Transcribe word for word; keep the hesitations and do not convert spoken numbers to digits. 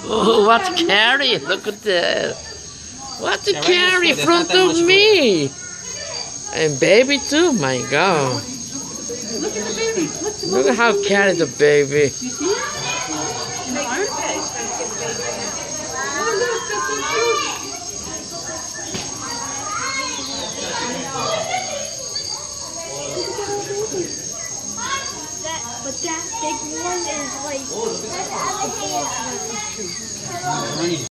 Oh, what's Carrie? Look at that. What's a Yeah, right Carrie in next to it, front there's not that of much me? And baby too, my God. Look at the baby. Look, the Look at how Carrie's a baby. You see it? In the arm? Oh, look, that's so cute. That, but that big one is like, that's the other thing.